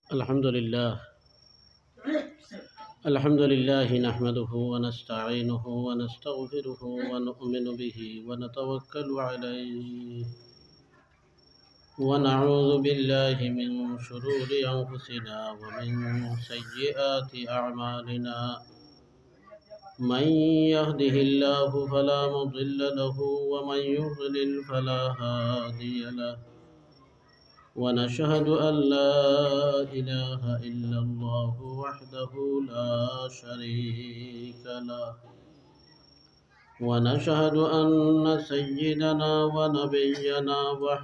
الحمد لله. الحمد لله نحمده ونستعينه ونستغفره ونؤمن به ونتوكل عليه ونعوذ بالله من شرور أنفسنا ومن سيئات أعمالنا. من يهده الله فلا مضل له ومن يضلل فلا هادي له. ونشهد أن لا إله إلا الله وحده لا شريك له. ونشهد أن سيدنا ونبينا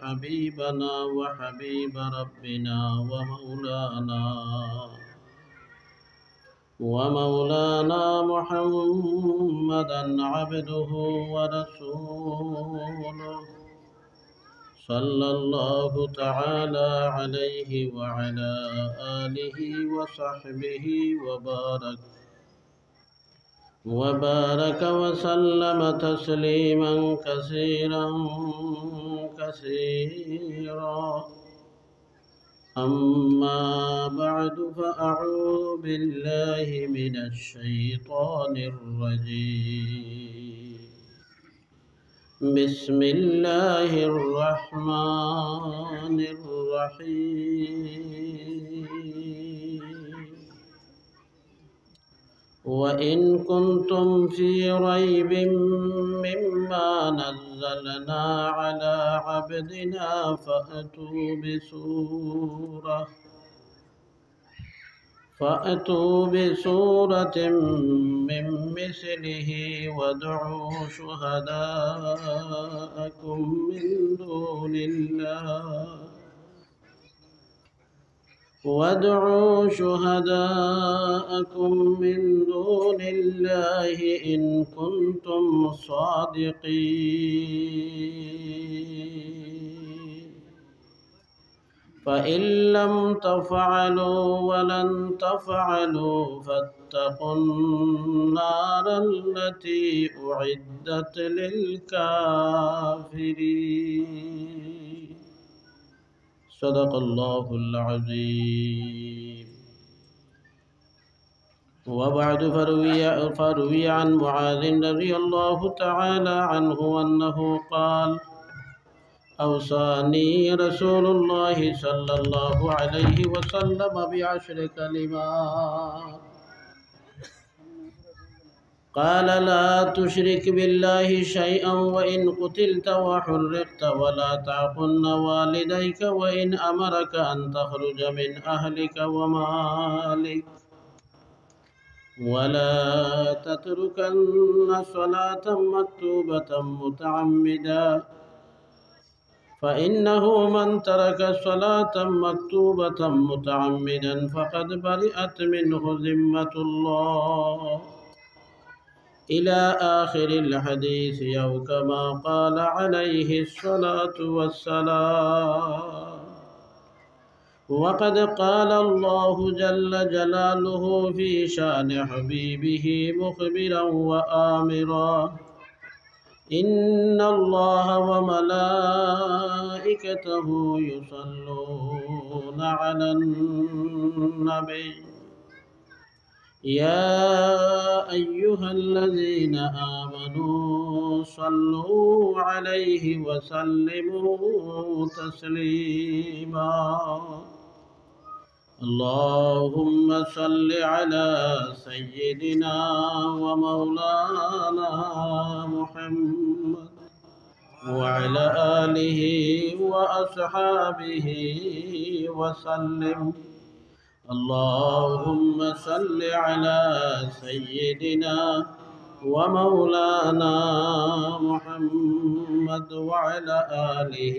وحبيب ربنا ومولانا محمدا عبده ورسوله صلى الله تعالى عليه وعلى آله وصحبه وبارك وسلم تسليما كثيرا. أما بعد فأعوذ بالله من الشيطان الرجيم. بسم الله الرحمن الرحيم. وإن كنتم في ريب مما نزلنا على عبدنا فأتوا بسورة من مثله وادعوا شهداءكم من دون الله إن كنتم صادقين. فإن لم تفعلوا ولن تفعلوا فاتقوا النار التي أعدت للكافرين. صدق الله العظيم. وبعد فروي عن معاذ رضي الله تعالى عنه أنه قال: أوصاني رسول الله صلى الله عليه وسلم ب10 كلمات. قال: لا تشرك بالله شيئا وإن قتلت وحرقت، ولا تعقن والديك وإن أمرك أن تخرج من أهلك ومالك، ولا تتركن صلاة مكتوبة متعمدا، فإنه من ترك صلاة مكتوبة متعمدا فقد برئت منه ذمة الله، إلى آخر الحديث، أو كما قال عليه الصلاة والسلام. وقد قال الله جل جلاله في شان حبيبه مخبرا وآمرا: إن الله وملائكته يصلون على النبي يا أيها الذين آمنوا صلوا عليه وسلموا تسليما. اللهم صل على سيدنا ومولانا محمد وعلى آله وأصحابه وسلم. اللهم صل على سيدنا ومولانا محمد وعلى آله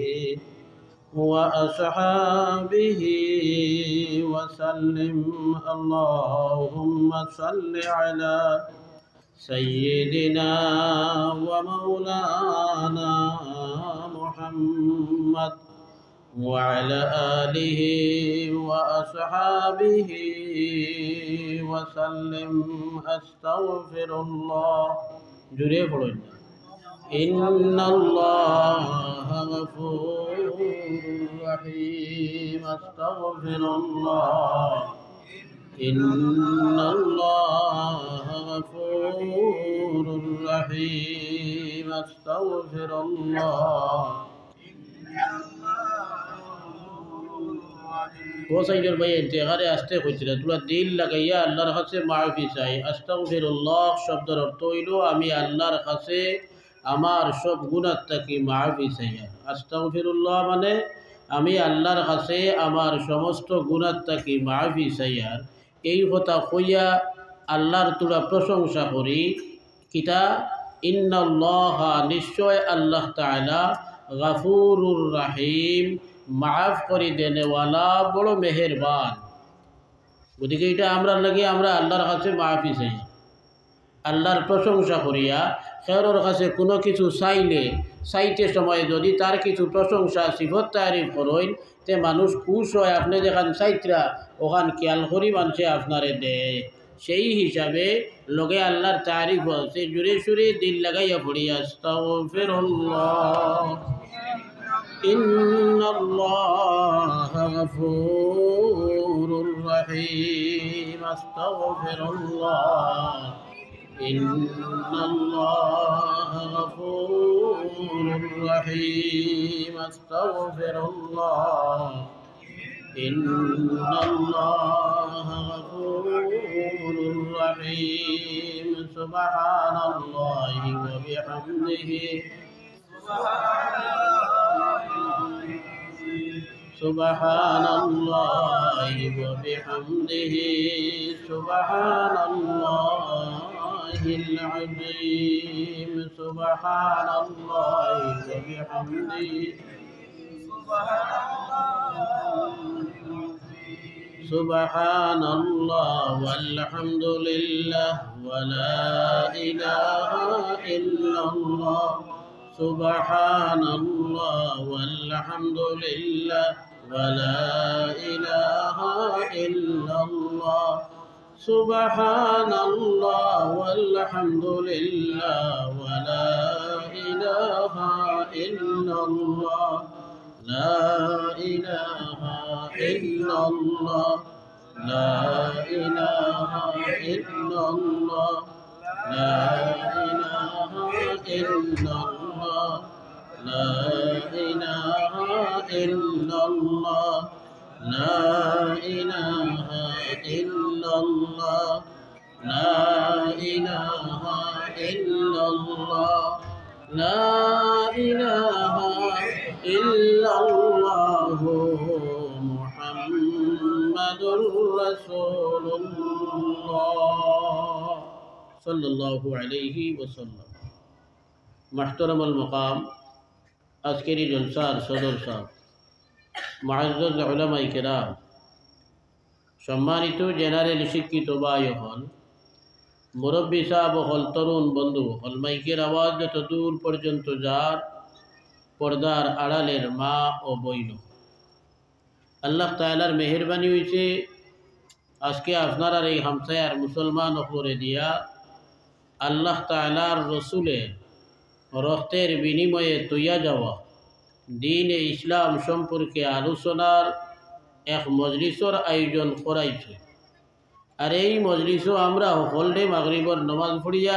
وأصحابه وسلم. اللهم صل على سيدنا ومولانا محمد وعلى آله وأصحابه وسلم. أستغفر الله. جريه إن الله غفور رحيم أستغفر الله إن الله غفور رحيم أستغفر الله वो सैयद भाई इंतहारे आस्ते খুঁজছিল তোরা দিল লাগাইয়া আল্লাহর কাছে মাফি চাই আস্তাগফিরুল্লাহ শব্দের অর্থ হইল আমি আল্লাহর কাছে আমার সব গুনাহ থেকে মাফি চাই আস্তাগফিরুল্লাহ মানে আমি আল্লাহর কাছে আমার সমস্ত গুনাহ থেকে মাফি চাই আর এই কথা কইয়া আল্লাহর তোরা প্রশংসা করি কিতা ইন্নাল্লাহা নিশ্চয় আল্লাহ তাআলা গাফুরুর রহিম মাফ করে দেনেওয়ালা বড় মেহেরবান গতিকে এটা আমরা লাগে আমরা আল্লাহর কাছে মাফি চাই আল্লাহর প্রশংসা করিয়া খেরোর কাছে কোনো কিছু চাইতে সময় যদি তার কিছু প্রশংসা সিফত তারিফ করেন তে মানুষ খুশ হয় আপনি যেখান চাইতরা ওখান খেয়াল করি মানুষে আপনারে দেয় সেই হিসাবে লগে আল্লাহর তারিফ আছে জুড়ে সুরে দিল লাগাইয়া পড়ি আস্তাগফিরুল্লাহ إن الله غفور رحيم أستغفر الله إن الله غفور رحيم أستغفر الله إن الله غفور رحيم سبحان الله وبحمده سبحان الله وبحمده سبحان الله العظيم سبحان الله وبحمده سبحان الله والحمد لله ولا إله إلا الله سبحان الله والحمد لله ولا إله إلا الله سبحان الله والحمد لله ولا إله إلا الله لا إله إلا الله لا إله إلا الله لا إله إلا الله لا إله إلا الله لا إله إلا الله لا إله إلا الله لا إله إلا الله محمد رسول الله صلى الله عليه وسلم محترم المقام عسكري جلسار صدر صاحب معزز علماء کرام সম্মানিত জেনারেল শিক্ষিত ভাই হল মুরব্বী সাহেব হল তরুণ বন্ধু হল মাইকের আওয়াজ যত দূর পর্যন্ত যার পর্দার আড়ালের মা ও বইন আল্লাহ তাআলার মেহেরবানি হয়েছে আজকে আপনারা এই হামসায়ার মুসলমান উপরে দিয়া আল্লাহ তাআলার রসুলের রক্তের বিনিময়ে তৈয়া যাওয়া দ্বীন-এ ইসলাম সম্পর্কে আলোচনার এক মজলিসর আয়োজন করাইছে আর এই মজলিসও আমরা সকলে মাগরিবর নমাজ পড়িয়া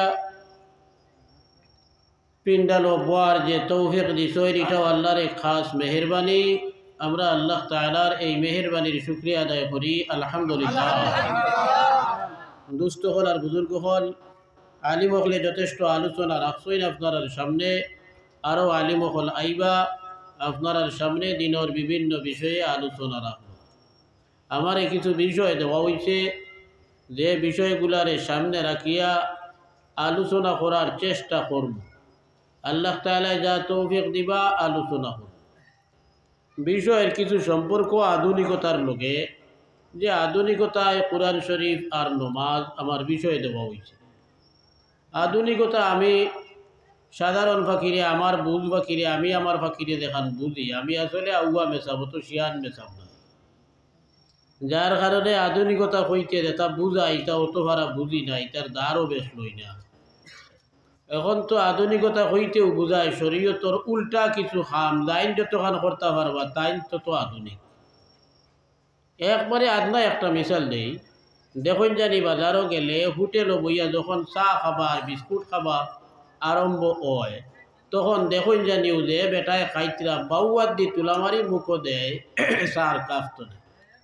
পিন্ডালো বোয়ার যে তৌফিক দিছয় এটাও আল্লাহর এক খাস মেহেরবানি আমরা আল্লাহ তাআলার এই মেহেরবানির শুকরিয়া আদায় করি আলহামদুলিল্লাহ দুস্থ হল আর বুজুর্গ হল আলিম হলে যথেষ্ট আলোচনা রাখছইন আপনার সামনে আরও আলিম হল আইবা আপনার সামনে দিনের বিভিন্ন বিষয়ে আলোচনা রাখব আমার কিছু বিষয় দেওয়া হয়েছে যে বিষয়গুলারে সামনে রাখিয়া আলোচনা করার চেষ্টা করব আল্লাহ তাআলা যা তৌফিক দিবা আলোচনা করব বিষয়ের কিছু সম্পর্ক আধুনিকতার লগে যে আধুনিকতায় কোরআন শরীফ আর নমাজ আমার বিষয় দেওয়া হয়েছে আধুনিকতা আমি সাধারণ ফাঁকিরে আমার বুঝ ফাঁকিরে আমি আমার ফাঁকিরে দেখান বুঝি আমি আসলে আউয়া মেশাবো তো শিয়ান মেশাব না যার কারণে আধুনিকতা হইতে যেটা বুঝাই তা অত ভাড়া বুঝি না এটার দ্বারও বেশ লই না এখন তো আধুনিকতা হইতেও বোঝায় শরীয়তর উল্টা কিছু খাম লাইন যতখান করতে পারবা তাই তত আধুনিক। একবারে আদনা একটা মিশাল নেই, দেখুন জানি বাজারও গেলে হোটেলও বইয়া যখন চা খাবা বিস্কুট খাবা আরম্ভ হয়, তখন দেখুন জানিও যে বেটায় খাইতরা বাউয়াত দি তুলামারি মুখো দেয় সার কাস্ত নেই।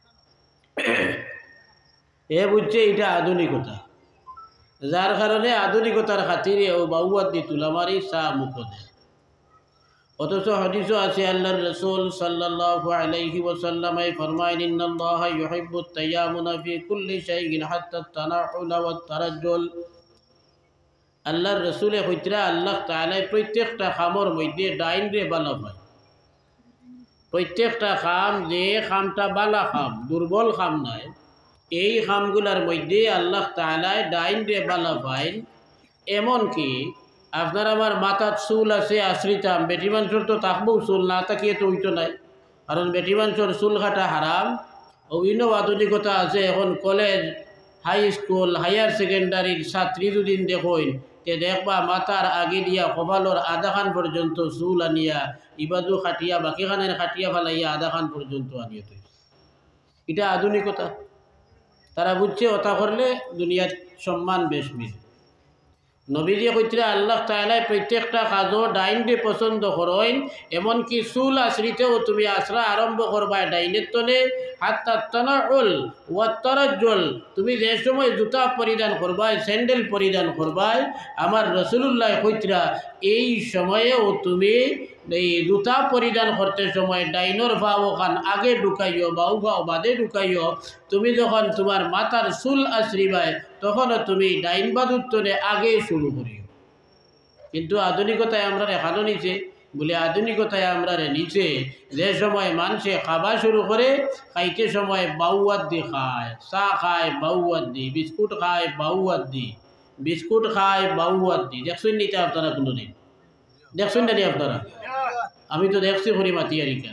এ বুঝছে এটা আধুনিকতা, যার কারণে আধুনিকতার খাতিরে ও বাউয়াত দি তুলামারি চা মুখো দেয়। অথচ হাদিসও আছে আল্লাহর রাসূল সাল্লাল্লাহু আলাইহি ওয়াসাল্লাম ফরমায়েন ইন্নাল্লাহা ইউহিব্বুত তায়ামুনা ফি কুল্লি শাইইন হাত্তা তানাউল ওয়াত তারাজ্জুল। আল্লাহর রাসূলে কইতরা আল্লাহ তাআলা প্রত্যেকটা খামর মধ্যে ডাইন রে বালা পায়। প্রত্যেকটা খাম যে খামটা বালা খাম দুর্বল খাম নাই, এই খামগুলার মধ্যে আল্লাহ তাআলা ডাইন রে বালা পায়। এমনকি আপনার আমার মাথার চুল আছে আশ্রিতাম, বেটি মানুষের তো থাকবো চুল না তাকিয়ে তো হইতো নাই, কারণ বেটি মানুষের চুল কাটা হারাম। অভিন্ন আধুনিকতা আছে, এখন কলেজ হাই স্কুল হায়ার সেকেন্ডারির ছাত্রী দুদিন দেখুন তে দেখবা মাথার আগে দিয়া কপালর আধাখান পর্যন্ত চুল আনিয়া ইবাদু খাটিয়া বাকিখানের খাটিয়া ফেলাইয়া আধাখান পর্যন্ত আনিয়ে তৈরি। এটা আধুনিকতা। তারা বুঝছে ওটা করলে দুনিয়ার সম্মান বেশ মিলে। নবীজি কইতরা আল্লাহ তাআলা প্রত্যেকটা কাজও ডাইনকে পছন্দ করেন, এমনকি চুল আশ্রিতেও তুমি আশ্রা আরম্ভ করবা ডাইনের তলে। হাত্তা তানাউল ওয়া তারাজ্জুল, তুমি যে সময় জুতা পরিধান করবাই স্যান্ডেল পরিধান করবাই, আমার রাসূলুল্লাহ কইতরা এই সময়েও তুমি এই জুতা পরিধান করতে সময় ডাইনর ভাও খান আগে ঢুকাইও বাউ ভাও বাদে ঢুকাইও। তুমি যখন তোমার মাথার চুল আশ্রিবাই তখনও তুমি ডাইন বাদুত্তরে আগে শুরু করিও। কিন্তু আধুনিকতায় আমরা রেখানো নিচে বলে আধুনিকতায় আমরা নিচে যে সময় মানুষে খাওয়া শুরু করে, খাইতে সময় বাউয়াত দি খায়, চা খায় বাউয়াত দি, বিস্কুট খায় বাউয়াত দি, বিস্কুট খায় বাউয়াত দি। দেখছেন নিতে আপনারা কোনোদিন? দেখছেন না আপনারা? আমি তো দেখছি হরি মাতিয়ারিকা।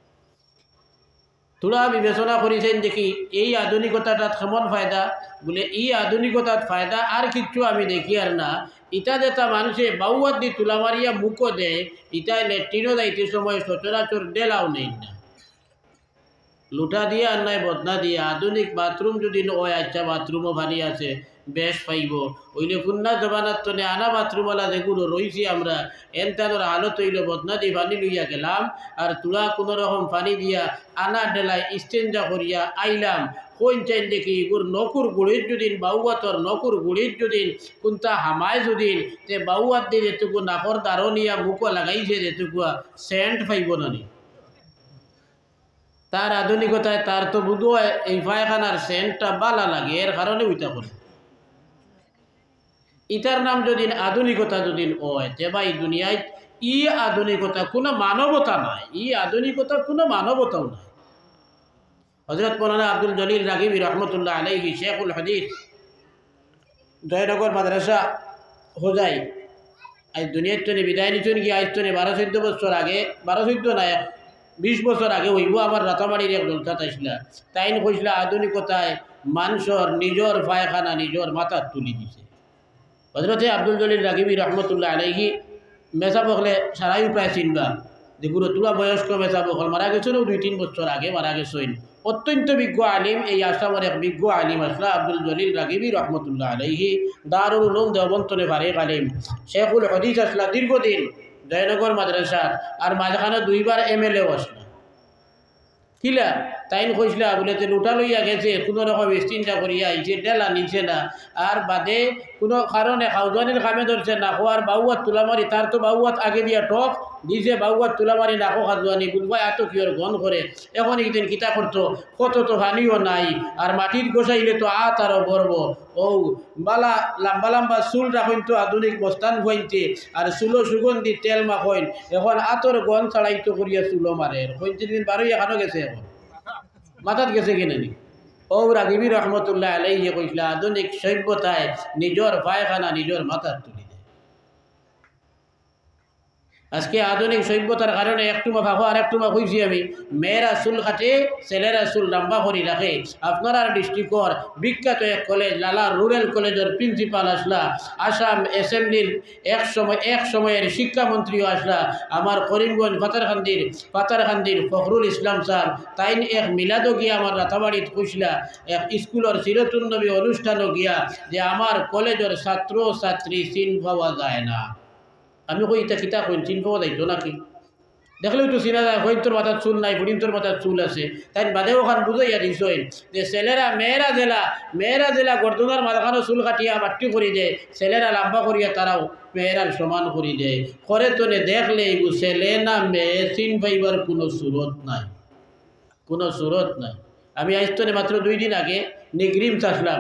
তোরা বিবেচনা করেছেন দেখি এই আধুনিকতাটা কেমন ফায়দা, বলে এই আধুনিকতার ফায়দা আর কিচ্ছু আমি দেখি আর না। ইটা যেটা মানুষে বাউয়াত দি তুলা মারিয়া মুখও দেয়, ইটা লেট্রিনও যাইতে সময় সচরাচর ডেলাও নেই না, লুটা দিয়ে আর নাই বদনা দিয়ে। আধুনিক বাথরুম যদি ওই আচ্ছা বাথরুমও ভারী আছে বেশ পাইব, ওইলে পুন্না জবানার তনে আনা বাথরুমওয়ালা যেগুলো রয়েছি আমরা এনতানোর হালত হইলে বদনা দিয়ে পানি লইয়া গেলাম আর তুলা কোনো রকম পানি দিয়া আনা ডেলায় ইস্তেঞ্জা করিয়া আইলাম। কোন চাইন দেখি এগুর নকুর গুড়ির যদিন বাউয়াতর নকুর গুড়ির যদিন কোনটা হামায় যদিন তে বাউয়াত দিয়ে যেটুকু নাকর দারো নিয়া মুখো লাগাইছে যেটুকু সেন্ট পাইব না নি। তার আধুনিকতায় তার তো বুধ হয় এই পায়খানার সেন্টটা বালা লাগে, এর কারণে ওইটা করে। ইটার নাম যদি আধুনিকতা যদি হয় তে ভাই দুনিয়ায় ই আধুনিকতা কোনো মানবতা নাই, ই আধুনিকতা কোনো মানবতাও নাই। হযরত মৌলানা আব্দুল জলিল রাগিবি রহমতুল্লাহ আলাইহি শেখুল হাদিস জয়নগর মাদ্রাসা হোজাই আজ দুনিয়ার তনে বিদায় নিচ্ছেন কি আজ তনে 12-14 বছর আগে, 12-14 না 20 বছর আগে হইব আমার রাতাবাড়ির এক দলতাত আসলা, তাইন কইসলা আধুনিকতায় মানুষের নিজের পায়খানা নিজের মাথার তুলি দিছে। হযরতে আব্দুল জলিল রাগিবি রহমতুল্লাহ আলাইহি মেসা বকলে সারাই প্রায় চিনবা, যেগুলো তুলা বয়স্ক মেসা বকল মারা গেছেন 2-3 বছর আগে মারা গেছেন। অত্যন্ত বিজ্ঞ আলিম, এই আসামের এক বিজ্ঞ আলিম আসলা আব্দুল জলিল রাগিবি রহমতুল্লাহ আলাইহি, দারুল উলুম দেওবন্দে ফারিক আলিম, শেখুল হাদিস আসলা দীর্ঘদিন জয়নগর মাদ্রাসার, আর মাঝখানে 2বার MLA আসলা। কিলা তাইন কইসলা বলে যে লুটা লইয়া গেছে কোনো রকম চিন্তা করিয়া আইছে ডেলা নিছে না, আর বাদে কোনো কারণে খাওয়ানির কামে ধরছে না খোয়ার বাউয়াত তুলা মারি, তার তো বাউয়াত আগে দিয়া টক দিছে বাউয়াত তুলা মারি নাকো খাজুয়ানি বুঝবা এত কিয়র গন করে। এখন একদিন কিতা করতো কত তো হানিও নাই, আর মাটির গোসাইলে তো আরও গর্ব। ও বালা লম্বা লম্বা চুল রাখেন তো আধুনিক বস্তান হইতে, আর চুলো সুগন্ধি তেল মাখেন, এখন আতর গন ছাড়াইতো করিয়া চুলো মারে। 35 দিন 12 এখানো গেছে, এখন মাথাত গেছে কিনে নি। ও রাগিবি রহমতুল্লাহ আলাইহি কইসলা আধুনিক সভ্যতায় নিজের পায়খানা নিজের মাথার তুলি দেয়। আজকে আধুনিক সভ্যতার কারণে একটু মা ফাঁকো আর একটু মা কইছি আমি মেয়েরা চুল কাটে ছেলেরা চুল লম্বা করে রাখে। আপনারা ডিস্ট্রিক্টর বিখ্যাত এক কলেজ লালা রুরাল কলেজের প্রিন্সিপাল আসলা, আসাম অ্যাসেম্বলির এক সময়ের শিক্ষামন্ত্রীও আসলা, আমার করিমগঞ্জ পাতারখান্দির ফখরুল ইসলাম স্যার তাই এক মিলাদও গিয়া আমার রাতাবাড়িত কইসলা, এক স্কুলের চিরতুন্নবী অনুষ্ঠানও গিয়া যে আমার কলেজের ছাত্র ছাত্রী চিন পাওয়া যায় না। আমি কই এটা কিতা কইন চিন পাওয়া যাইতো নাকি? দেখলেও তো চিনা যায়, হইন তোর মাথার চুল নাই, হইন তোর মাথার চুল আছে, তাই বাদেও ওখান বুঝাইয়া দিছইন যে ছেলেরা মেয়েরা জেলা গর্দনার মাথাখানো চুল কাটিয়া বাট্টি করি দেয়, ছেলেরা লম্বা করিয়া তারাও মেয়েরার সমান করি দেয়। করে তোনে দেখলে এগু ছেলে না মেয়ে চিন পাইবার কোনো সুরত নাই, কোনো সুরত নাই। আমি আইস্তনে মাত্র 2 দিন আগে নিগ্রিম চাষলাম,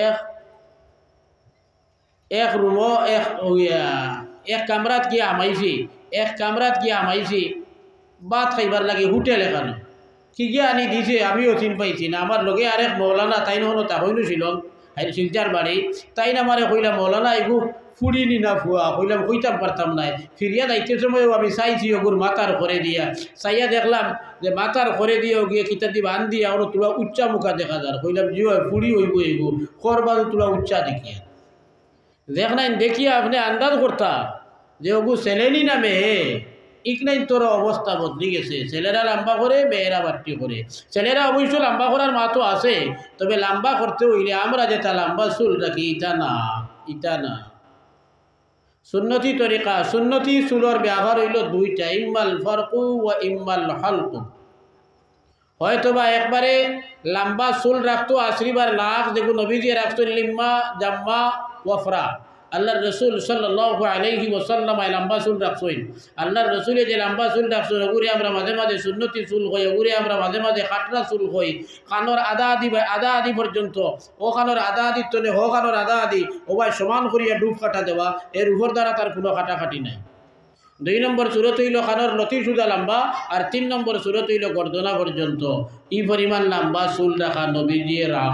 এক রুমও এক কামরাত গিয়া আমাইছি ভাত খাইবার লাগে হোটেল এখানে কি গিয়া আনি দিছে। আমিও চিন পাইছি না। আমার লগে আরেক মৌলানা তাই নহনো তা হইল শিলচার বাড়ি, তাই না আমারে কইলাম মৌলানা এগু ফুড়িনি না ফুয়া, কইলাম কইতাম পারতাম নাই। ফিরিয়া যাইতে সময়ও আমি চাইছি ওগুর মাথার করে দিয়া, চাইয়া দেখলাম যে মাথার করে দিয়েও গিয়ে কিতা দিবা আন দিয়া ওর তোলা উচ্চা মুখা দেখা যার। কইলাম জি হয় ফুড়ি হইব এগু করবাদ তোলা উচ্চা দেখিয়া দেখ নাই, দেখিয়া আপনি আন্দাজ করতা যে ওগু ছেলেনি না মেয়ে। ইকনাই তোর অবস্থা বদলি গেছে, ছেলেরা লম্বা করে মেয়েরা বাট্টি করে। ছেলেরা অবশ্য লম্বা করার মা তো আছে, তবে লম্বা করতে হইলে আমরা যেটা লম্বা চুল রাখি ইটা না। সুন্নতি তরিকা, সুন্নতি চুলর ব্যবহার হইল 2টা, ইম্মাল ফারকু ওয়া ইম্মাল হালকু। হয়তোবা একবারে লম্বা চুল রাখতো আশরিবার লাখ, দেখুন নবীজি রাখতো লিম্মা জাম্মা ওয়ফরা। আল্লাহর রসুল সাল্লাল্লাহু আলাইহি ওয়াসাল্লাম লম্বা চুল রাখছেন। আল্লাহর রসুলে যে লম্বা চুল রাখছেন ওগুলি আমরা মাঝে মাঝে সুন্নতি চুল হই, ওগুলি আমরা মাঝে মাঝে কাটরা চুল হই। কানোর আদা আদি পর্যন্ত, ও কানোর আদা আদির তলে হো কানোর আদা আদি ওবাই সমান করিয়া ডুব কাটা দেওয়া, এর উপর দ্বারা তার কোনো কাটাকাটি নাই। 2 নম্বর সুরত হইল খানোর লতি সুদা লম্বা, আর 3 নম্বর সুরত হইল গর্দনা পর্যন্ত। ই পরিমাণ লম্বা চুল রাখা নবীজি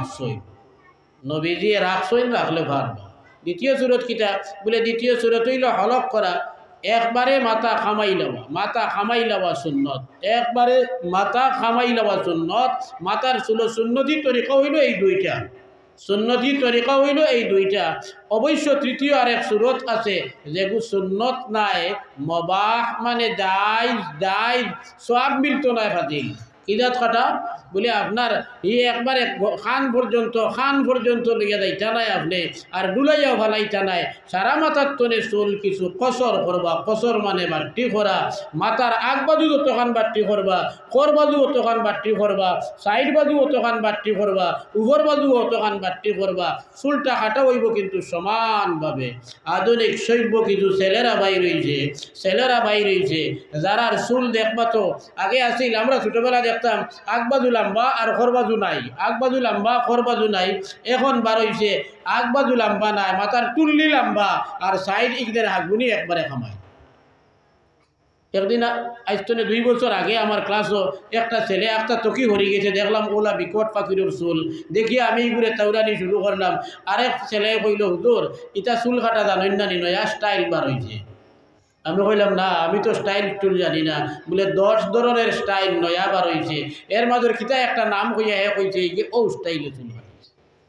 রাখছইন, রাখলে ভালো। দ্বিতীয় সুরত কিতা বলে, দ্বিতীয় সুরত হইল হলক করা, একবারে মাথা খামাই লওয়া সুন্নত, একবারে মাথা খামাই লওয়া সুন্নত। মাথার চুল সুন্নতি তরিকা হইল এই 2টা, সুন্নতি তরিকা হইল এই 2টা। অবশ্য তৃতীয় আরেক সুরত আছে যেগু সুন্নত নাই, মবাহ মানে জায়েজ সব মিলতো নাই ফাজিল। ইদাত কাটা বলে আপনার একবারে খান পর্যন্ত লইয়া যাইতা নাই আপনি, আর ডুলাইয়াও ফালাইতা নাই। সারা মাথার তনে চুল কিছু কসর করবা, কসর মানে বাট্টি করা। মাথার আগ বাজু যতখান বাট্টি করবা, কর বাজু অতখান বাট্টি করবা, সাইড বাজু অতখান বাট্টি করবা, উপর বাজু অতখান বাট্টি করবা। চুলটা কাটা হইব কিন্তু সমানভাবে। আধুনিক সভ্য কিছু ছেলেরা বাই রয়েছে যারার চুল দেখবা তো আগে আসিল আমরা ছোটবেলা দেখতাম আগবাজু লম্বা আর খরবাজু নাই, আগবাজু লম্বা খরবাজু নাই। এখন বার হইছে আগবাজু লম্বা নাই, মাথার টুল্লি লম্বা আর সাইড ইকদের হাগুনি একবারে খামায়। একদিন আজতনে 2 বছর আগে আমার ক্লাসও একটা ছেলে একটা তকি হরি গেছে, দেখলাম ওলা বিকট পাখির চুল দেখি আমি ঘুরে তাউরানি শুরু করলাম। আরেক ছেলে কইল হুজুর ইটা চুল কাটা জানেন না নি, নয়া স্টাইল বার হয়েছে। আমি কইলাম না আমি তো স্টাইল টুল জানি না। বলে 10 ধরনের স্টাইল নয়া বার হয়েছে, এর মাঝে কিতা একটা নাম কইয়া হে কইছে যে ও স্টাইলে চুল কাটাইছে।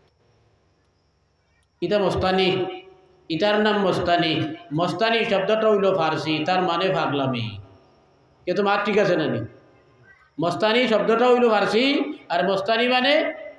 ইটা মস্তানি, ইটার নাম মস্তানি। মস্তানি শব্দটা হইল ফার্সি, তার মানে পাগলামি। এ তো মার ঠিক আছে না নি? মস্তানি শব্দটা হইল ফার্সি, আর মস্তানি মানে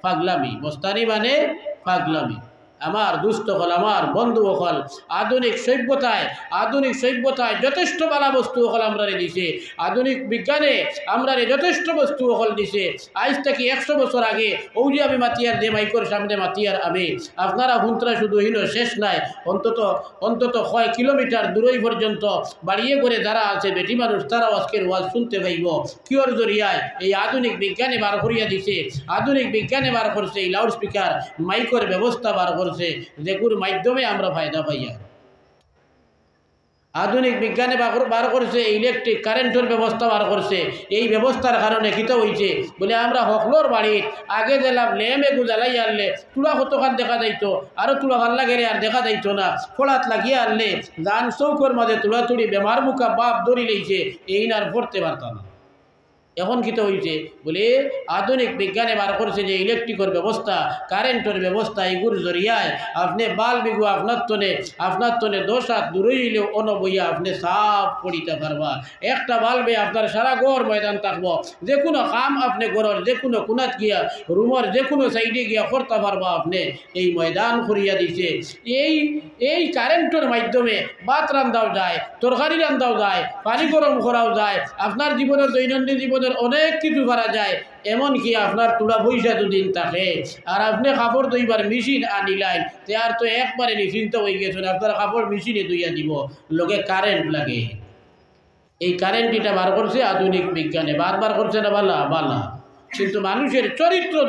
পাগলামি। আমার দুস্থ হল, আমার বন্ধু হল, আধুনিক সভ্যতায় যথেষ্ট বালা বস্তু হল আমরা দিছে। আধুনিক বিজ্ঞানে আমরা যথেষ্ট বস্তু হল দিছে। আজ থেকে 100 বছর আগে ওই আমি মাতিয়ার যে মাইকর সামনে মাতিয়ার আমি আপনারা হুন্তরা শুধু হইল শেষ নাই, অন্তত 6 কিলোমিটার দূরই পর্যন্ত বাড়িয়ে করে যারা আছে বেটি মানুষ তারাও আজকের ওয়াজ শুনতে পাইব। কিওর জরিয়ায় এই আধুনিক বিজ্ঞানে বার করিয়া দিছে, আধুনিক বিজ্ঞানে বার করছে এই লাউড স্পিকার মাইকের ব্যবস্থা বার করছে, যেগুলোর মাধ্যমে আমরা ফায়দা পাইয়া। আধুনিক বিজ্ঞানে বার করছে ইলেকট্রিক কারেন্টের ব্যবস্থা বার করছে। এই ব্যবস্থার কারণে কিতা হয়েছে বলে আমরা হকলোর বাড়ির আগে গেলাম লেমে গুজালাই আনলে তুলা কতখান দেখা যাইতো, আরও তুলা ভাল গেলে আর দেখা যাইতো না, ফোড়াত লাগিয়ে আনলে দান চৌকর মাঝে তুলাতুড়ি বেমার মুখা বাপ দড়ি লইছে, এই আর পড়তে পারতাম না। এখন কিতা হয়েছে বলে আধুনিক বিজ্ঞানে বার করছে যে ইলেকট্রিকের ব্যবস্থা, কারেন্টের ব্যবস্থা, এগুর জরিয়ায় আপনি বাল বিঘু আপনার তনে 10 হাত দূরে হইলেও অনবইয়া আপনি সাফ পড়িতে পারবা। একটা বাল্বে আপনার সারা ঘর ময়দান থাকবো, যে কোনো কাম আপনি ঘরের যে কোনো কোনাত গিয়া রুমের যে কোনো সাইডে গিয়া করতে পারবা। আপনি এই ময়দান করিয়া দিছে। এই কারেন্টের মাধ্যমে ভাত রান্ধাও যায়, তরকারি রান্ধাও যায়, পানি গরম করাও যায়, আপনার জীবনের দৈনন্দিন জীবনের অনেক কিছু করা যায়। এমনকি আপনার তুলা পয়সা দুদিন থাকে আর আপনি কাপড় ধুইবার মেশিন আনিলেন, আর তো একবারে নিশ্চিন্ত হয়ে গেছেন আপনার কাপড় মেশিনে ধুইয়া দিব, লোকে কারেন্ট লাগে। এই কারেন্ট এটা বার করছে আধুনিক বিজ্ঞানে, বারবার করছে না বালা, কিন্তু মানুষের চরিত্র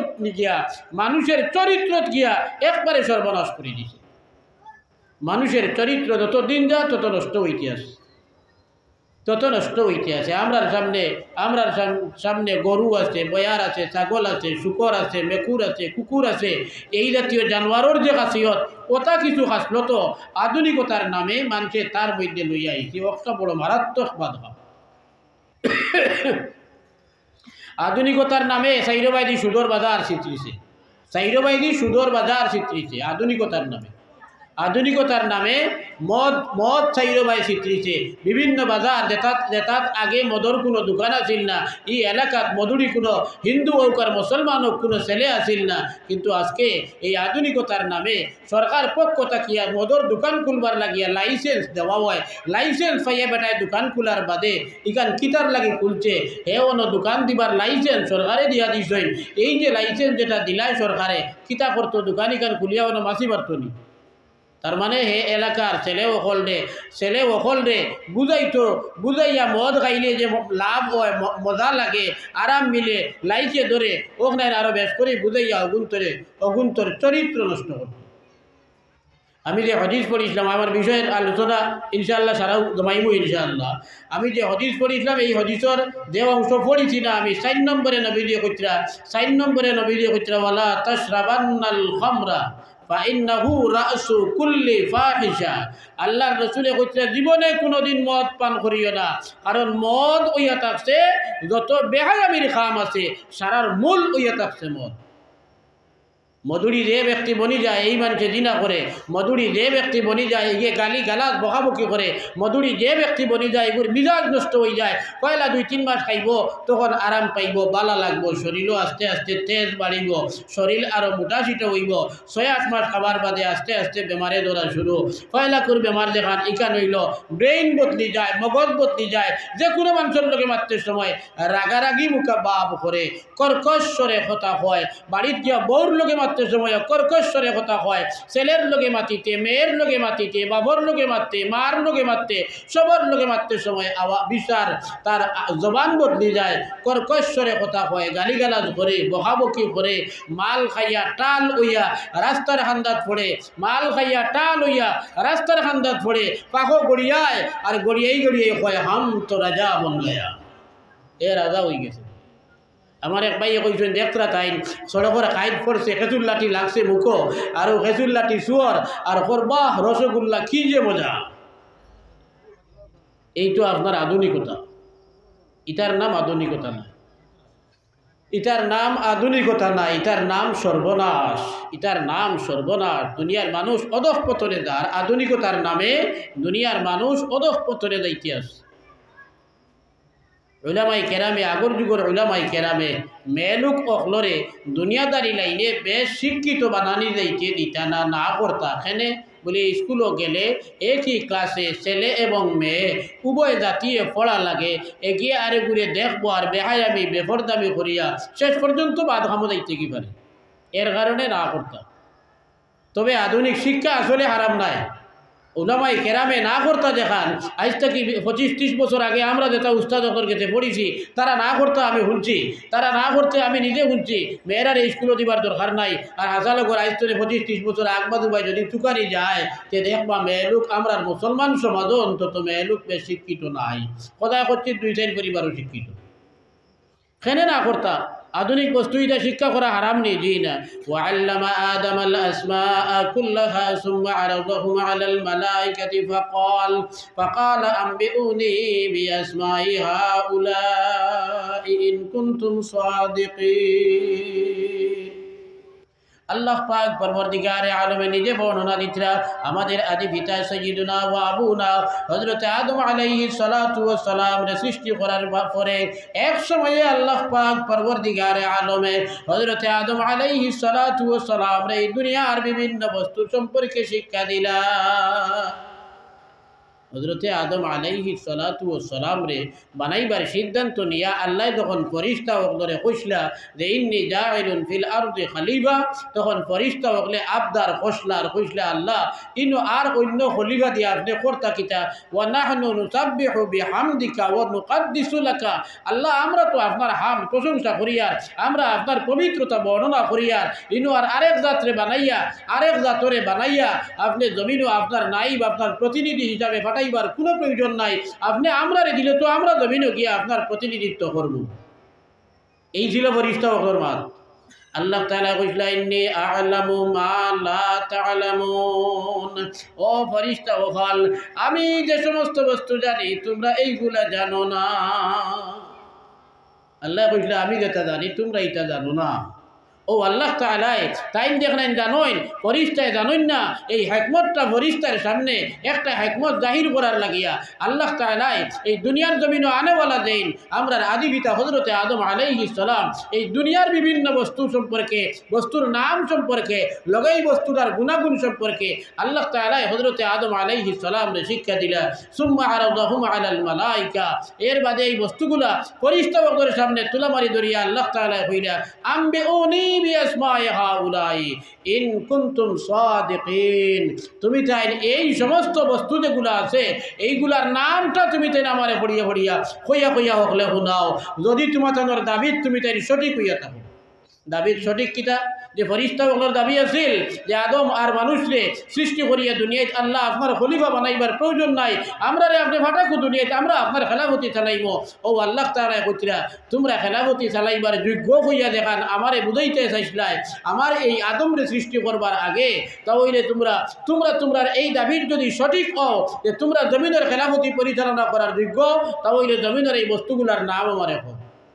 গিয়া একবারে সর্বনাশ করে দিছে। মানুষের চরিত্র যত দিন যা তত নষ্ট হইতে আছে। আমরার সামনে গরু আছে, বয়ার আছে, ছাগল আছে, শুকর আছে, মেকুর আছে, কুকুর আছে, এই জাতীয় জানোয়ারের যে খাসিয়ত ওটা কিছু খাসলো তো আধুনিকতার নামে মানুষে তার মধ্যে লইয়া আইছে। একটা বড় মারাত্মক বাধা। আধুনিকতার নামে সাইরবাইদি সুদর বাজার চিত্রিছে, আধুনিকতার নামে মদ সাইরবাই চিত্রিছে। বিভিন্ন বাজার যেতাত আগে মদর কোনো দোকান আসিল না, এই এলাকাত মধুরি কোনো হিন্দু হোক আর মুসলমান হোক কোনো ছেলে আসিল না। কিন্তু আজকে এই আধুনিকতার নামে সরকার পক্ষ থাকিয়া মদর দোকান খুলবার লাগিয়া লাইসেন্স দেওয়া হয়। লাইসেন্স পাইয়া বেটায় দোকান খোলার বাদে ইখান কিতার লাগি খুলছে, হে অন্য দোকান দিবার লাইসেন্স সরকারে দিয়া দিছেন। এই যে লাইসেন্স যেটা দিলাই সরকারে, কিতা করতো দোকান ইখান খুলিয়া অন্য মাসি পারত নি। তার মানে হে এলাকার ছেলে ওখল রে বুঝাইয়া মদ খাইলে যে লাভ হয়, মজা লাগে, আরাম মিলে, লাইকে ধরে ওখানে আরো বেশ করে বুঝাইয়া অগুন্তর চরিত্র নষ্ট করত। আমি যে হদিস পড়িছিলাম, আমার বিষয়ের আলোচনা ইনশাআল্লাহ সারাও জমাইমু ইনশাআল্লাহ। আমি যে হদিস পড়িছিলাম এই হদিসের যে অংশ পড়িছি না আমি 4 নম্বরে নবী দিয়ে কইতরা ওয়ালা তাশরাবান্নাল খামরা ফাইন্নাহু রাসু কুল্লি ফাহিশা। আল্লাহর রাসূলে কইতরা জীবনে কোনোদিন মদ পান করিও না, কারণ মদ ওইয়া থাকছে যত বেহায়ামির কাম আছে সারার মূল ওইয়া থাকছে মদ। মধুরি যে ব্যক্তি বনি যায় এই মানুষে জিনা করে, মধুরি যে ব্যক্তি বনি যায় এগিয়ে গালি গালাজ বকাবকি করে, মধুরি যে ব্যক্তি বনি যায় এগুলো মিজাজ নষ্ট হয়ে যায়। পয়লা 2-3 মাস খাইব তখন আরাম পাইব, বালা লাগবো, শরীরও আস্তে আস্তে তেজ বাড়িব, শরীর আরও মোটা সিটা হইব। 6-8 মাস খাবার বাদে আস্তে আস্তে বেমারে ধরা শুরু। পয়লা করে বেমার দেখান ইকান হইল ব্রেইন বদলি যায়, মগজ বদলি যায়। যে কোনো মানুষের লোকে মারতে সময় রাগারাগি মুখা বাপ করে, কর্কশ্বরে কথা হয়, বাড়ির গিয়া বউর লোকে সময় কর্কশ্বরে কথা হয়, ছেলের লোকে মাতিতে, মেয়ের লোকে মাতিতে, বাবর লোকে মারতে, মার লোকে মারতে, সবার লোকে মারতে সময় বিচার তার জবান বদলি যায়, কর্কশ্বরে কথা হয়, গালিগালাজ করে, বকাবকি করে, মাল খাইয়া টাল হইয়া রাস্তার খান্দাত পড়ে, পাখো গড়িয়ায় আর গড়িয়াই কয় হাম তো রাজা বন গয়া, এ রাজা হয়ে গেছে। আমার এক ভাইয়ে কইছেন দেখরা তাই সড়কের খাইত পড়ছে, খেজুর লাঠি লাগছে মুখো, আর খেজুর লাঠি সুয়ার আর করবাহ রসগোল্লা, কি যে মজা। এই তো আপনার আধুনিকতা। ইটার নাম আধুনিকতা না, এটার নাম সর্বনাশ। দুনিয়ার মানুষ অধঃপতনে যার, আধুনিকতার নামে দুনিয়ার মানুষ অধঃপতনে যাইতে আসে। উলামাই কেরামে, আগর যুগের উলামাই কেরামে মেলুক অখলরে দুনিয়াদারি লাইনে বেশ শিক্ষিত বানানি যাইতে দিতা না করতা। এখানে বলে স্কুলও গেলে একই ক্লাসে ছেলে এবং মেয়ে উভয় জাতীয় পড়া লাগে, এগিয়ে আরে ঘুরে দেখবো আর বেহায়ামি বেফরদামি করিয়া শেষ পর্যন্ত বাদ খামো যাইতে কি পারে, এর কারণে না করতাম। তবে আধুনিক শিক্ষা আসলে হারাম নাই, উলামাই কেরামে না করতা দেখান আজ থেকে 25-30 বছর আগে আমরা যেটা উস্তাদকর কাছে পড়েছি তারা না করতে আমি শুনছি, তারা না করতে আমি নিজে শুনছি। মেয়েরার এই স্কুলও দিবার দরকার নাই। আর হাসালগর আজ থেকে 25-30 বছর আগবাদু ভাই যদি চুকারি যায় তে দেখবা মেয়েলুক আমরা মুসলমান সমাজও অন্তত মেয়েলুক বেশ শিক্ষিত নাই। কথা করছি 2-4 পরিবারও শিক্ষিত খেনে না করতা। আধুনিক বস্তু এটা শিক্ষা করা হারাম নেই জি না। ওয়াল্লামা আদম আল আসমাআ কুল্লাহা সুম্মা আরাদাহুম আলাল মালাইকাতি ফাকাল আম্বিউনি বিআসমাই হাউলাই ইন কুনতুম সাদিকিন। আল্লাহ পাক পরবর্তীকারে আলমে নিজে বর্ণনা দিতরা আমাদের আদি পিতা সাইয়্যিদুনা ওয়া আবুনা হযরত আদম আলাইহিস সালাতু ওয়াস সালাম রে সৃষ্টি করার পরে এক সময়ে আল্লাহ পাক পরবর্তীকারে আলমে হযরত আদম আলাইহিস সালাতু ওয়াস সালাম রে দুনিয়ার বিভিন্ন বস্তু সম্পর্কে শিক্ষা দিলা। হযরতে আদম আলাইহিস সালাতু ওয়াস সালাম রে বানাইবার সিদ্ধান্ত নিয়া আল্লাহ যখন ফেরেশতা ওগরে কইলা যে ইন্নী জাইলুন ফিল আরদি খলিফা, তখন ফেরেশতা ওগলে আবদার কইলা আল্লাহ ইনো আর অন্য খলিফা দিয়া আপনি করতা কিতা ওয়া নাহনু নুসাব্বিহু বিহামদিকা ওয়া নুকদ্দিসু লাকা। আল্লাহ আমরা তো আপনার হাম প্রশংসা করিয়ার, আমরা আপনার পবিত্রতা বর্ণনা করিয়ার, ইনো আর আরেক জাতরে বানাইয়া আরেক জাতরে বানাইয়া আপনি জমিনও আপনার নাইব আপনার প্রতিনিধি হিসাবে পাঠাইবার কোনো প্রয়োজন নাই। আপনি আমরারে দিলে তো আমরা জমিনও গিয়ে আপনার প্রতিনিধিত্ব করব। এই ছিল ফেরেশতা ওগর মাত। আল্লাহ তাআলা কইলা ইন্নী আ'লামু মা লা তা'লামুন। ও ফেরেশতা ওগল আমি যে সমস্ত বস্তু জানি তোমরা এইগুলা জানো না। আল্লাহ কইলা আমি যেটা জানি তোমরা এটা জানো না। ও আল্লাহ তাআলা তাই দেখলেন জানোই ফেরেশতায় জানোই না এই হিকমতটা ফেরেশতার সামনে একটা হিকমত জাহির করার লাগিয়া আল্লাহ তাআলা এই দুনিয়ার জমিনে আনেওয়ালা দেন আমরা আদি পিতা হযরতে আদম আলাইহিস সালাম এই দুনিয়ার বিভিন্ন বস্তু সম্পর্কে, বস্তুর নাম সম্পর্কে, লগেই বস্তুটার গুণাগুণ সম্পর্কে আল্লাহ তাআলা হযরতে আদম আলাইহিস সালাম রে শিক্ষা দিলা। সুম্মা আরাদাহুম আলাল মালাইকা, এর বাদে এই বস্তুগুলা ফেরেশতা ওগরের সামনে তুলামারি ধরিয়া আল্লাহ তাআলা কইলা আম্বিউনি বিআসমাই হাউলাই ইন কুনতুম সাদিকিন। তুমি তাই এই সমস্ত বস্তু যেগুলো আছে এইগুলার নামটা তুমি তাই আমারে পড়িয়া কইয়া হকলে শুনাও। যদি তোমার দাবি তুমি তাই সঠিক হইয়া থাকো। দাবি সঠিক কিতা যে ফেরেশতা ওগর দাবি আছিল যে আদম আর মানুষরে সৃষ্টি করিয়া দুনিয়ায় আল্লাহ আপনার খলিফা বানাইবার প্রয়োজন নাই, আমরা রে আপনি ফাটাকু দুনিয়াতে আমরা আপনার খেলাফতি চালাইব। ও আল্লাহ তাআলা কইরা তোমরা খেলাফতি চালাইবার যোগ্য হইয়া দেখান আমারে বুঝাইতে চাইছিলাই আমার এই আদমরে সৃষ্টি করবার আগে। তাহলে তোমরা এই দাবির যদি সঠিক হও যে তোমরা জমিনের খেলাফতি পরিচালনা করার যোগ্য, তাহলে জমিনের এই বস্তুগুলার নাম আমারে কও।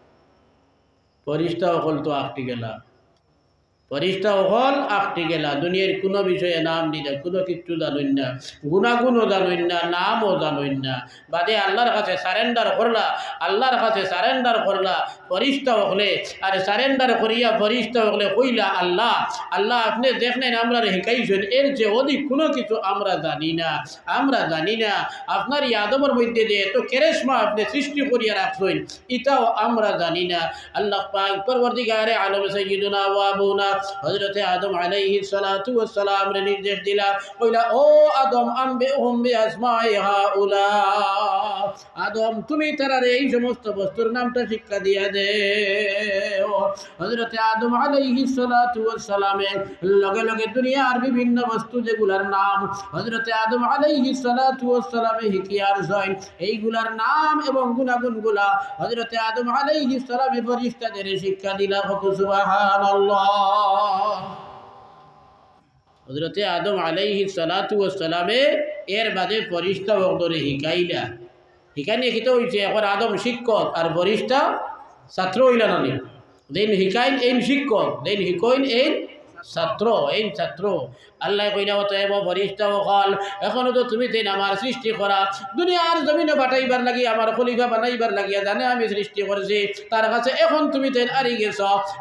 ফেরেশতা ওগল তো আটটি গেলা, ফেরেশতা ওগল আটটি গেলা। দুনিয়ার কোনো বিষয়ে নাম দিলে কোনো কিচ্ছু জানুন না, গুণাগুণও জানুন না, নামও জানুন না। বাদে আল্লাহর কাছে সারেন্ডার করলা, আল্লাহর কাছে সারেন্ডার করলা ফেরেশতা ওগলে। আর সারেন্ডার করিয়া ফেরেশতা ওগলে কইলা আল্লাহ আপনি দেখলেন আমরা শিখাইছেন, এর যে অধিক কোনো কিছু আমরা জানি না। আপনার এই আদমের মধ্যে যে এত কেরেশমা আপনি সৃষ্টি করিয়া রাখছেন এটাও আমরা জানি না। আল্লাহ পাক পরবর্তীকারে আলম সাইয়্যিদুনা ওয়া আবুনা হযরতে আদম আলাইহিস সালাতু ওয়াস সালাম রে নির্দেশ দিলা কইলা ও আদম আম্বিহুম বিআসমাই হাউলা। আদম তুমি তারারে এই সমস্ত বস্তুর নামটা শিক্ষা দিয়া দে। হযরতে আদম আলাইহিস সালাতু ওয়াস সালামের লগে লগে দুনিয়ার বিভিন্ন বস্তু যেগুলার নাম হযরতে আদম আলাইহিস সালাতু ওয়াস সালামে হিকিয়ার জয় এইগুলার নাম এবং গুণাগুণগুলা হযরতে আদম আলাইহিস সালামে ফেরেশতাদের শিক্ষা দিলা। সুবহানাল্লাহ। হযরতে আদম আলাইহিস সালাতু ওয়াস সালামে এর বাদে ফেরেশতা ওগরে হিকাইলা। হিকানি কিতা হইছে এখন আদম শিক্ষক আর ফেরেশতা ছাত্র হইলা না। দেন হিকাইন এই শিক্ষক, দেন হিকইন এই ছাত্র। আল্লাহ কইলা অতএব ফেরেশতা ওগল এখনো তো তুমি তেন আমার সৃষ্টি করা দুনিয়ার জমিনে পাঠাইবার লাগি আমার খলিফা বানাইবার লাগিয়া জানে আমি সৃষ্টি করেছি। তার কাছে এখন তুমি তেন আরি গেছ,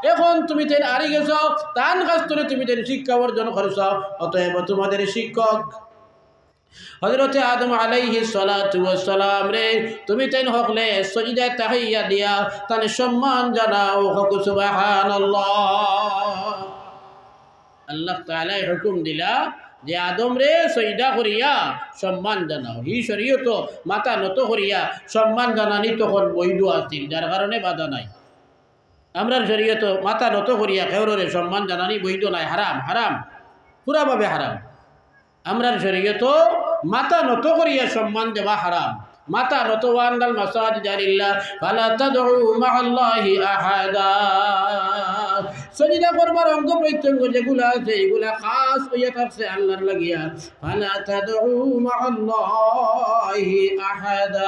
তার কাছ থেকে তুমি তেন শিক্ষা অর্জন করেছ। অতএব তোমাদের শিক্ষক হযরতে আদম আলাইহিস সালাতু ওয়াস সালাম রে তুমি তাই হকলে সজদা তাহিয়া দিয়া তার সম্মান জানাও। হক সুবহানাল্লাহ। আল্লাহ তাআলা হুকুম দিলা যে আদম রে সজদা করিয়া সম্মান জানাও। হি শরীয়ত মাথা নত করিয়া সম্মান জানানি তখন বৈধ আছিল, যার কারণে বাধা নাই। আমরা শরীয়ত মাথা নত করিয়া খেউরে সম্মান জানানি বৈধ নাই, হারাম, হারাম, পুরাভাবে হারাম। আমরা শরীয়ত মাথা নত করিয়া সম্মান দেওয়া হারাম। মাথা নত ওয়ান্দাল মাসাজিদা লিল্লাহ ফালা তাদউ মাআল্লাহি আহাদা। সজদা করবার অঙ্গ প্রত্যঙ্গ যেগুলো আছে এগুলা খাস হইয়া থাকছে আল্লাহর লাগিয়া। ফালা তাদউ মাআল্লাহি আহাদা।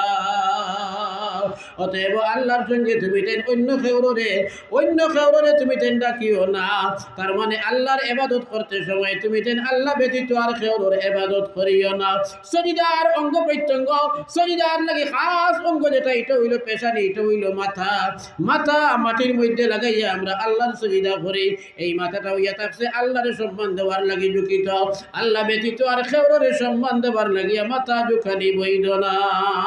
অতএব আল্লাহর সঙ্গে তুমি তেন অন্য খেউরে তুমি তেন ডাকিও না। তার মানে আল্লাহর ইবাদত করতে সময় তুমি তেন আল্লাহ ব্যতীত আর খেউরের ইবাদত করিও না। সজদার অঙ্গ প্রত্যঙ্গ, সজদার লাগি খাস অঙ্গ যেটা, এটা হইল পেশানি, এটা হইল মাথা। মাথা মাটির মধ্যে লাগাইয়া আমরা আল্লাহর সজদা করি। এই মাথাটা হইয়া থাকছে আল্লাহর সম্মান দেওয়ার লাগি ঝুঁকিত। আল্লাহ ব্যতীত আর খেউরের সম্মান দেওয়ার লাগিয়া মাথা ঝুঁকানি বৈধ না।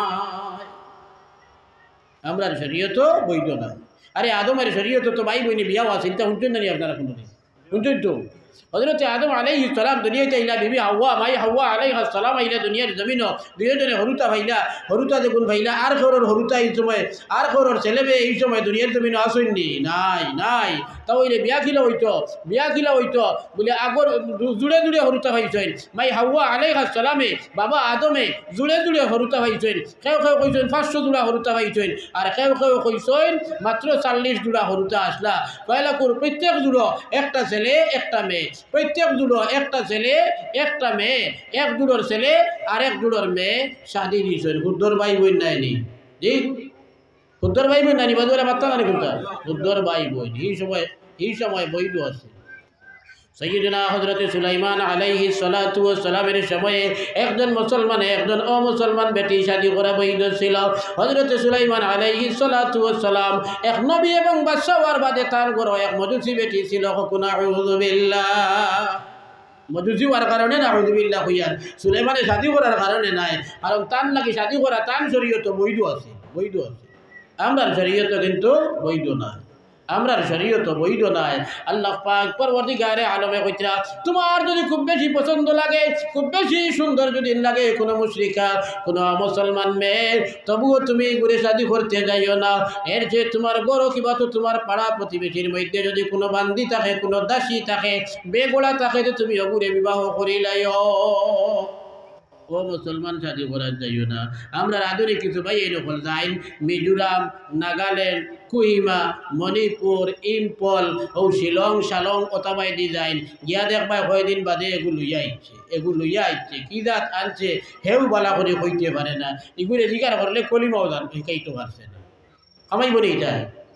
আমরা শরীয়ত বৈধ না। আরে আদমের শরীয়ত তো ভাই বইনি বিয়াও আছে, এটা শুনছেন না আপনারা কোনো দিন? শুনছেন তো? হযরত আদম আলাইহিস সালাম দুনিয়াতে আইলা, বিবি হাওয়া, মাই হাওয়া আলাইহিস সালাম আইলা দুনিয়ার জমিন। দুইজনে হরুতা ভাইলা, হরুতা দেখুন ভাইলা, আর খরর হরুতা এই সময়, আর খরর ছেলে মেয়ে এই সময় দুনিয়ার জমিন আসেননি, নাই নাই। তাও ওইলে বিয়া খিলা হইতো বলে আগর জুড়ে জুড়ে হরুতা ভাইছেন। মাই হাওয়া আলাইহিস সালামে বাবা আদমে জুড়ে জুড়ে হরুতা ভাইছেন। কেউ কইছেন 500 জোড়া হরুতা ভাইছেন, আর কেউ কইছেন মাত্র 40 জোড়া হরুতা আসলা। পয়লা প্রত্যেক জুড়ো একটা ছেলে একটা মেয়ে, প্রত্যেক জুড়ো একটা ছেলে একটা মেয়ে, এক জুড়োর ছেলে আর এক জুড়োর মেয়ে শাদি দিয়েছেন। হুদ্দর ভাই বোন নাইনি, জি হুদ্দর ভাই বোন নাইনি, বাদুরা বার্তা নানি কোনটা হুদ্দর ভাই বোন। এই সময় বৈধ আছে। সৈয়দনা হযরত সুলাইমান আলাইহিস সালাতু ওয়াস সালামের সময়ে একজন মুসলমান একজন অমুসলমান বেটি শাদী করা বৈধ ছিল। হযরত সুলাইমান আলাইহিস সালাতু ওয়াস সালাম এক নবী এবং বাদশা হওয়ার বাদে তার ঘরে এক মজুসি বেটি ছিল। নাউযু বিল্লাহ। মজুসি হওয়ার কারণে নাউযু বিল্লাহ হইয়ার সুলাইমানের শাদী করার কারণে নাই, কারণ তার নাকি শাদী করা তার শরীয়ত বৈধ আছে, বৈধ আছে। আমরা শরীয়ত কিন্তু বৈধ নাই, আমরা শরীয়ত বৈধ নাই। আল্লাহ পাক পরবর্তীকারে আলমে কইরা তোমার যদি খুব বেশি পছন্দ লাগে, খুব বেশি সুন্দর যদি লাগে কোনো মুশরিকা, কোনো মুসলমান মেয়ে, তবুও তুমি ঘুরে শাদী করতে যাইও না। এর যে তোমার গরো কিবা তো তোমার পাড়া প্রতিবেশীর মধ্যে যদি কোনো বান্দি থাকে, কোনো দাসী থাকে, বেগোড়া থাকে, তো তুমি অগুরে বিবাহ করিলাইও। ও মুসলমান শাদী করার যাইও না। আমরা আধুনিক কিছু ভাই এরকম যাই মিজোরাম, নাগাল্যান্ড, কুহিমা, মণিপুর, ইম্ফল, ও শিলং শালং অতবাই দি যাই গিয়া দেখবাই কয়দিন বাদে এগুলো লইয়া আইছে কি জাত আনছে হেউ বালা করে কইতে পারে না। এগুলো জিজ্ঞাসা করলে কলিমাও জান শিখাইতে পারছে না। কামাই বলি এটা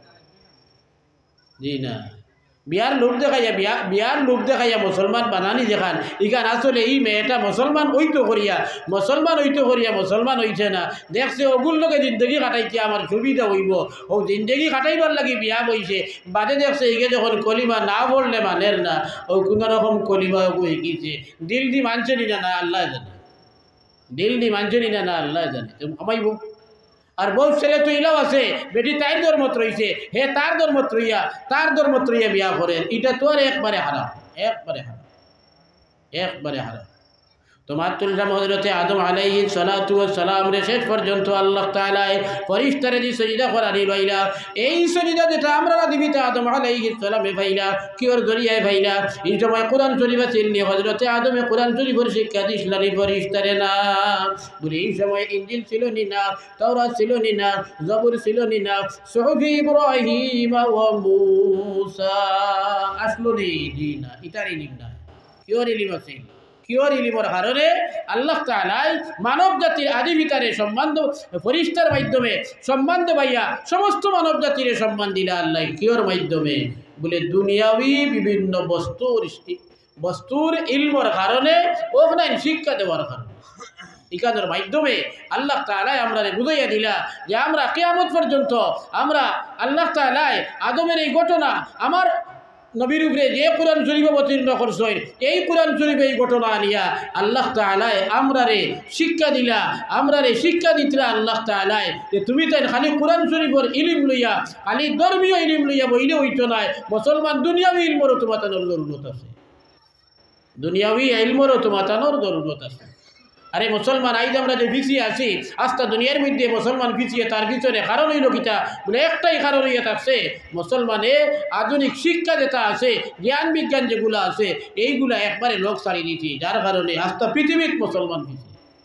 জি না। বিয়ার লোক দেখাইয়া মুসলমান বানানি দেখান ইখান আসলে এই মেয়েটা মুসলমান হইতো করিয়া মুসলমান হইছে না। দেখছে ওগুর লোকে জিন্দগি কাটাইতে আমার সুবিধা হইব, ও জিন্দগি কাটাইবার লাগি বিয়া বইছে। বাদে দেখছে ইগে যখন কলিমা না বললে মানের না, ও কোনো রকম কলিমা শিখিছে। দিল দি মানছে নি না আল্লাহ জানে, দিল দি মানছে নি না আল্লাহ জানে। আমাইব আর বহুত ছেলে তো ইলাও আছে বেটি তাই ধর্মত রইছে, হে তার ধর্মত রইয়া বিয়া করেন। এটা তো আর একবারে হারাম, একবারে হারাম। তোমার তুললাম হযরতে আদম আলাইহিস সালাতু ওয়াস সালাম রে শেষ পর্যন্ত আল্লাহ তাআলা ফেরেশতারে দি সজদা করানি লইলা। এই সজদা যেটা আমরা দিবিতে আদম আলাইহিস সালামে ভাইলা কিওর জরিয়ায় ভাইলা। এই সময় কোরআন শরীফে ছিলনি, হযরতে আদমে কোরআন শরীফের শিক্ষা দিছিলেন ফেরেশতারে না বলে। এই সময় ইনজিল ছিল নি না, তাওরাত ছিল নি না, জবুর ছিল নি না, সুহুফ ইব্রাহিম ওয়া মূসা আসলো নি না। এটার ইলম না, কিওর ইলম আছে? কিওর ইলিমর কারণে আল্লাহ তাআলা মানব জাতির আদি ভিতরে সম্বন্ধ ফেরেশতার মাধ্যমে সম্বন্ধ পাইয়া সমস্ত মানব জাতির সম্মান দিলা আল্লাহ কিওর মাধ্যমে বলে দুনিয়াবি বিভিন্ন বস্তুর ইলমর কারণে ওখানে শিক্ষা দেওয়ার কারণে ইকাদের মাধ্যমে আল্লাহ তাআলা আমরা বুঝাইয়া দিলা যে আমরা কিয়ামত পর্যন্ত আমরা আল্লাহ তাআলা আদমের এই ঘটনা আমার নবীর উপরে যে কোরআন শরীফ অবতীর্ণ করছেন এই কোরআন শরীফ এই ঘটনা নিয়া আল্লাহ তাআলা আমরারে শিক্ষা দিলা, আমরারে শিক্ষা দিতরা আল্লাহ তাআলা যে তুমি তাই খালি কোরআন শরীফের ইলম লইয়া খালি ধর্মীয় ইলম লইয়া বইলে হইতো না, মুসলমান দুনিয়াবি ইলমেরও তোমার জরুরত আছে। দুনিয়াবি ইলমেরও তো মাতানোর জরুরত আছে। আরে মুসলমান আইজ আমরা যে পিছিয়ে আছি, আস্তা দুনিয়ার মধ্যে মুসলমান পিছিয়ে, তার পিছনে কারণ হইল কিতা বলে একটাই কারণ হইয়া থাকছে, মুসলমানে আধুনিক শিক্ষা যেটা আছে, জ্ঞান বিজ্ঞান যেগুলো আছে, এইগুলা একবারে লোক ছাড়িয়ে দিচ্ছি, যার কারণে আস্তা পৃথিবীর মুসলমান পিছিয়ে।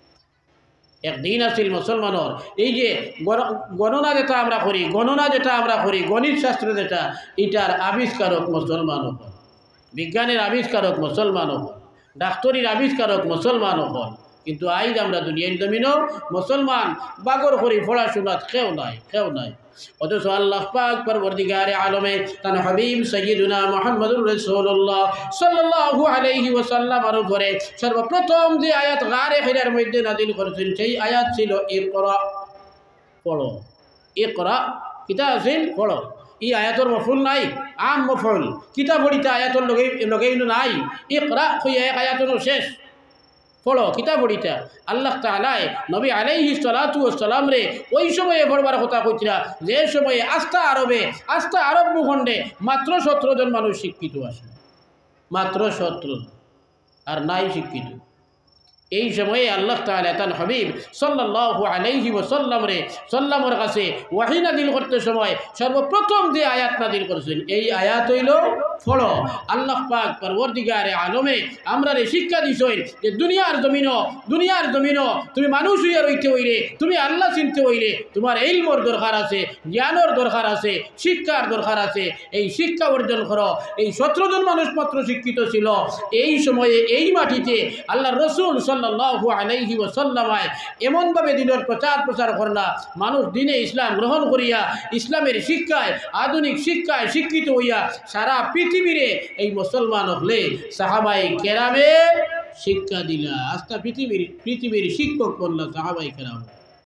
একদিন আসছিল মুসলমানের এই যে গণনা যেটা আমরা করি, গণিত শাস্ত্র যেটা, এটার আবিষ্কারক মুসলমান হল, বিজ্ঞানের আবিষ্কারক মুসলমান হল, ডাক্তারির আবিষ্কারক মুসলমান হল। কিন্তু আইজ আমরা দুনিয়ার জমিনও মুসলমান বাগর করি পড়াশোনাত কেউ নাই। অথচ আল্লাহ পাক পরবর্তীকারে আলমে তার হাবিব সাইয়্যিদুনা মুহাম্মদুর রাসূলুল্লাহ সাল্লাল্লাহু আলাইহি ওয়াসাল্লামের উপরে সর্বপ্রথম যে আয়াত গারে হিরার মধ্যে নাযিল করেছেন, সেই আয়াত ছিল ইকরা, পড়ো। ইকরা কিতা আছিল? পড়ো। এই আয়াতর মফুল নাই, আম মফুল কিতা পড়িতে আয়াতর লগেই নাই। ইকরা কইয়া এক আয়াতর শেষ, পড়ো কিতা পড়িতা। আল্লাহ তাআলাই নবী আলাইহিস সালাতু ওয়াস সালাম রে ওই সময়ে পড়বার কথা কইরা, যে সময়ে আস্থা আরব ভূখণ্ডে মাত্র 17 জন মানুষ শিক্ষিত আছে, মাত্র 17 আর নাই শিক্ষিত। এই সময়ে আল্লাহ তাআলা তার হাবিব সাল্লাল্লাহু আলাইহি ওয়াসাল্লামের কাছে ওয়াহী নাযিল করতে সময় সর্বপ্রথম যে আয়াত নাযিল করেছেন, এই আয়াত হইল পড়ো। আল্লাহ পাক পরবর্তীকারে আলমে আমরা শিক্ষা দিছেন যে দুনিয়ার জমিনও তুমি মানুষ হইয়া রইতে হইলে, তুমি আল্লাহ চিনতে হইলে তোমার ইলমের দরকার আছে, জ্ঞানের দরকার আছে, শিক্ষার দরকার আছে। এই শিক্ষা অর্জন করো। এই 17 জন মানুষ মাত্র শিক্ষিত ছিল। এই সময়ে এই মাটিতে আল্লাহর রাসূল সাল্লাল্লাহু আলাইহি ওয়াসাল্লাম এমনভাবে দিনের প্রচার করলা, মানুষ দিনে ইসলাম গ্রহণ করিয়া ইসলামের শিক্ষায়, আধুনিক শিক্ষায় শিক্ষিত হইয়া সারা পৃথিবীরে এই মুসলমান হলে সাহাবাই কেরামে শিক্ষা দিলা। আজকে পৃথিবীর শিক্ষক বললা সাহাবাই কেরাম।